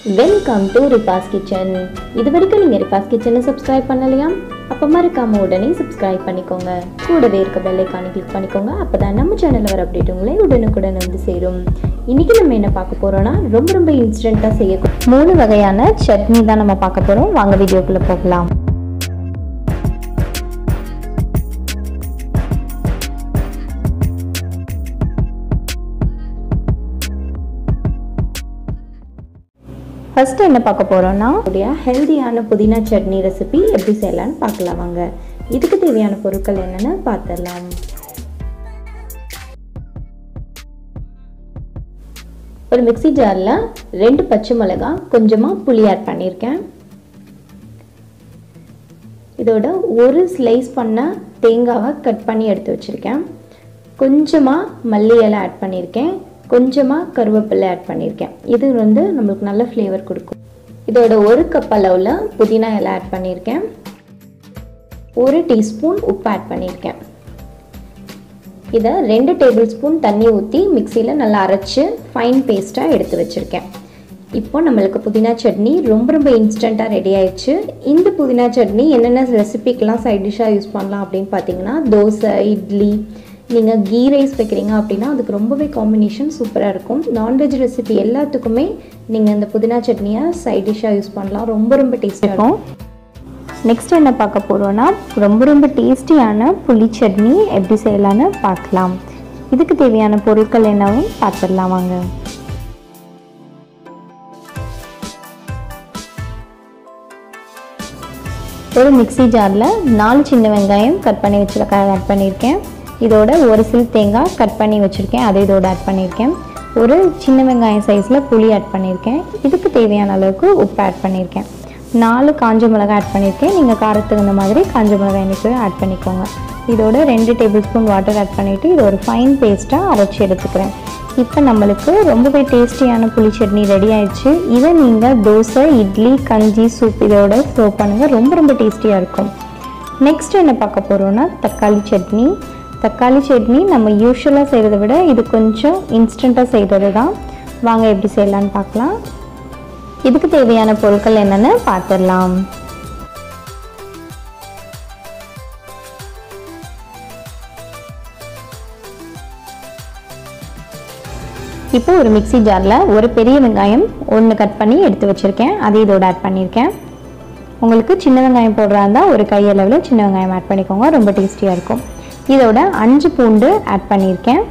Welcome to ரிபாஸ் kitchen. இது வரைக்கும் நீங்கள் ரிபாஸ் கிச்சனை சப்ஸ்கிரைப் பண்ணலையா? அப்போ மறக்காம உடனே சப்ஸ்கிரைப் பண்ணிக்கோங்க. கூடவே இருக்க பெல் ஐகானை கிளிக் பண்ணிக்கோங்க. அப்போ தான் நம்ம சேனலில் வர அப்டேட் உங்களை உடனுக்குடன் வந்து சேரும். இன்றைக்கி நம்ம என்ன பார்க்க போகிறோன்னா ரொம்ப இன்ஸ்டண்ட்டாக செய்யக்கூடிய 3 வகையான சட்னி தான் நம்ம பார்க்க போகிறோம். வாங்க வீடியோக்குள்ளே போகலாம். ஃபர்ஸ்ட் என்ன பார்க்க போகிறோன்னா ஹெல்தியான புதினா சட்னி ரெசிபி எப்படி செய்யலான்னு பார்க்கலாம் வாங்க. இதுக்கு தேவையான பொருட்கள் என்னென்னு பார்த்துடலாம். ஒரு மிக்ஸி ஜாரில் 2 பச்சை மிளகாய், கொஞ்சமாக புளி ஆட் பண்ணியிருக்கேன். இதோட ஒரு ஸ்லைஸ் பண்ண தேங்காவை கட் பண்ணி எடுத்து வச்சுருக்கேன். கொஞ்சமாக மல்லி இலை ஆட் பண்ணியிருக்கேன். கொஞ்சமாக கருவேப்பிலை ஆட் பண்ணியிருக்கேன். இது நம்மளுக்கு நல்ல ஃப்ளேவர் கொடுக்கும். இதோட 1 கப் அளவில் புதினா இலை ஆட் பண்ணியிருக்கேன். 1 டீஸ்பூன் உப்பு ஆட் பண்ணியிருக்கேன். இதை 2 டேபிள் ஸ்பூன் தண்ணி ஊற்றி மிக்சியில் நல்லா அரைச்சி ஃபைன் பேஸ்ட்டாக எடுத்து வச்சுருக்கேன். இப்போ நம்மளுக்கு புதினா சட்னி ரொம்ப இன்ஸ்டண்ட்டாக ரெடி ஆயிடுச்சு. இந்த புதினா சட்னி என்னென்ன ரெசிபிக்கெலாம் சைட் டிஷ்ஷாக யூஸ் பண்ணலாம் அப்படின்னு பார்த்தீங்கன்னா, தோசை, இட்லி, நீங்கள் கீ ரைஸ் வைக்கிறீங்க அப்படின்னா அதுக்கு ரொம்பவே காம்பினேஷன் சூப்பராக இருக்கும். நான்வெஜ் ரெசிபி எல்லாத்துக்குமே நீங்கள் இந்த புதினா சட்னியை சைட் டிஷ்ஷாக யூஸ் பண்ணலாம். ரொம்ப டேஸ்ட்டாக இருக்கும். நெக்ஸ்ட் என்ன பார்க்க போகிறோன்னா, ரொம்ப டேஸ்டியான புளி சட்னி எப்படி செய்யலான்னு பார்க்கலாம். இதுக்கு தேவையான பொருட்கள் என்னவும் பார்த்துடலாம் வாங்க. ஒரு மிக்ஸி ஜாரில் 4 சின்ன வெங்காயம் கட் பண்ணி வச்சுருக்க ஆட் பண்ணியிருக்கேன். இதோட ஒரு சில் தேங்காய் கட் பண்ணி வச்சுருக்கேன், அதை இதோட ஆட் பண்ணியிருக்கேன். ஒரு சின்ன வெங்காயம் சைஸில் புளி ஆட் பண்ணியிருக்கேன். இதுக்கு தேவையான அளவுக்கு உப்பு ஆட் பண்ணியிருக்கேன். 4 காஞ்ச மிளகாய் ஆட் பண்ணியிருக்கேன். நீங்கள் காரத்துக்கு இந்த மாதிரி காஞ்ச மிளகாய் எனக்கு ஆட் பண்ணிக்கோங்க. இதோட 2 டேபிள் ஸ்பூன் வாட்டர் ஆட் பண்ணிவிட்டு இது ஒரு ஃபைன் பேஸ்ட்டாக அரைச்சி எடுத்துக்கிறேன். இப்போ நம்மளுக்கு ரொம்பவே டேஸ்டியான புளி சட்னி ரெடி ஆயிடுச்சு. இதை நீங்கள் தோசை, இட்லி, கஞ்சி, சூப் இதோட சர்வ் பண்ணுங்கள். ரொம்ப டேஸ்டியாக இருக்கும். நெக்ஸ்ட் என்ன பார்க்க போகிறோன்னா, தக்காளி சட்னி. தக்காளி சட்னி நம்ம யூஸ்வலாக செய்கிறத விட இது கொஞ்சம் இன்ஸ்டண்ட்டாக செய்கிறது தான். வாங்க எப்படி செய்யலான்னு பார்க்கலாம். இதுக்கு தேவையான பொருட்கள் என்னென்னு பார்த்துடலாம். இப்போ ஒரு மிக்ஸி ஜாரில் ஒரு பெரிய வெங்காயம் 1 கட் பண்ணி எடுத்து வச்சுருக்கேன், அதை இதோட ஆட் பண்ணியிருக்கேன். உங்களுக்கு சின்ன வெங்காயம் போடுறா இருந்தால் ஒரு கையளவில் சின்ன வெங்காயம் ஆட் பண்ணிக்கோங்க, ரொம்ப டேஸ்டியாக இருக்கும். இதோட 5 பூண்டு ஆட் பண்ணியிருக்கேன்.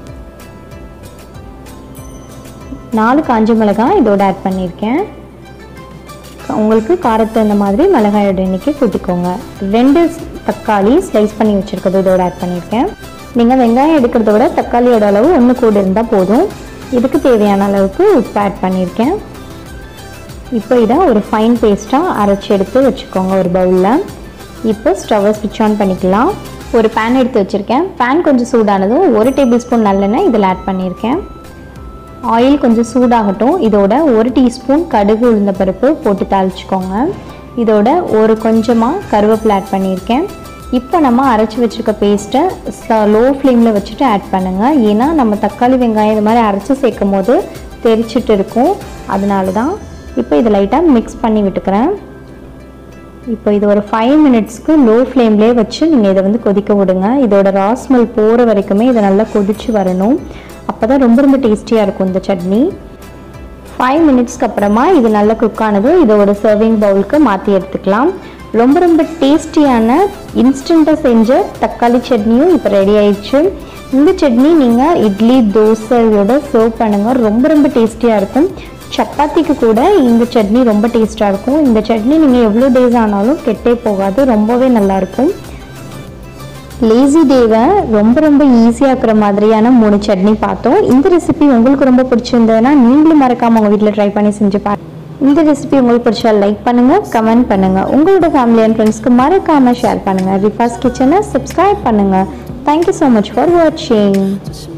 4 காஞ்ச மிளகாய் இதோட ஆட் பண்ணியிருக்கேன். உங்களுக்கு காரத்தை இந்த மாதிரி மிளகாயோட எண்ணிக்கை கூட்டிக்கோங்க. 2 தக்காளி ஸ்லைஸ் பண்ணி வச்சுருக்கிறது இதோட ஆட் பண்ணியிருக்கேன். நீங்கள் வெங்காயம் எடுக்கிறத விட தக்காளியோட அளவு 1 கூட இருந்தால் போதும். இதுக்கு தேவையான அளவுக்கு உப்பு ஆட் பண்ணியிருக்கேன். இப்போ இதை ஒரு ஃபைன் பேஸ்ட்டாக அரைச்சி எடுத்து வச்சுக்கோங்க ஒரு பவுலில். இப்போ ஸ்டவ்வை ஸ்விட்ச் ஆன் பண்ணிக்கலாம். ஒரு பேன் எடுத்து வச்சுருக்கேன். பேன் கொஞ்சம் சூடானதும் 1 டேபிள் ஸ்பூன் நல்லெண்ணெய் இதில் ஆட் பண்ணியிருக்கேன். ஆயில் கொஞ்சம் சூடாகட்டும். இதோட 1 டீஸ்பூன் கடுகு, உளுந்த பருப்பு போட்டு தாளிச்சுக்கோங்க. இதோட ஒரு கொஞ்சமாக கருவேப்பிலை ஆட் பண்ணியிருக்கேன். இப்போ நம்ம அரைச்சி வச்சுருக்க பேஸ்ட்டை லோ ஃப்ளேமில் வச்சுட்டு ஆட் பண்ணுங்கள். ஏன்னா நம்ம தக்காளி வெங்காயம் இது மாதிரி அரைச்சி சேர்க்கும் போது தெரிச்சிட்டு இருக்கும், அதனால தான். இப்போ இதை லைட்டாக மிக்ஸ் பண்ணி விட்டுக்கிறேன். இப்போ இது ஒரு 5 மினிட்ஸ்க்கு லோ ஃப்ளேம்லேயே வச்சு நீங்கள் இதை கொதிக்க விடுங்க. இதோட ரா ஸ்மெல் போகிற வரைக்குமே இதை நல்லா கொதிச்சு வரணும். அப்போ தான் ரொம்ப டேஸ்டியாக இருக்கும் இந்த சட்னி. 5 மினிட்ஸ்க்கு அப்புறமா இது நல்லா குக் ஆனது. இதோட சர்விங் பவுலுக்கு மாற்றி எடுத்துக்கலாம். ரொம்ப டேஸ்டியான இன்ஸ்டண்ட்டாக செஞ்ச தக்காளி சட்னியும் இப்போ ரெடி ஆயிடுச்சு. இந்த சட்னி நீங்கள் இட்லி, தோசை இதோட சர்வ் பண்ணுங்கள். ரொம்ப டேஸ்டியாக இருக்கும். சப்பாத்திக்கு கூட இந்த சட்னி ரொம்ப டேஸ்ட்டாக இருக்கும். இந்த சட்னி நீங்கள் எவ்வளோ டேஸ் ஆனாலும் கெட்டே போகாது, ரொம்பவே நல்லாயிருக்கும். லேசி டேவை ரொம்ப ஈஸியாக்குற மாதிரியான 3 சட்னி பார்த்தோம். இந்த ரெசிபி உங்களுக்கு ரொம்ப பிடிச்சிருந்ததுன்னா நீங்களும் மறக்காமல் உங்கள் வீட்டில் ட்ரை பண்ணி செஞ்சு பாருங்கள். இந்த ரெசிபி உங்களுக்கு பிடிச்சா லைக் பண்ணுங்கள், கமெண்ட் பண்ணுங்கள். உங்களோட ஃபேமிலி அண்ட் ஃப்ரெண்ட்ஸ்க்கு மறக்காமல் ஷேர் பண்ணுங்கள். ரிபாஸ் கிச்சனை சப்ஸ்கிரைப் பண்ணுங்கள். தேங்க்யூ ஸோ மச் ஃபார் வாட்சிங்.